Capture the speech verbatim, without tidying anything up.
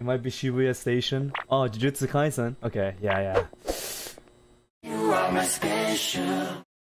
It might be Shibuya Station. Oh, Jujutsu Kaisen. Okay, yeah, yeah. You are my special.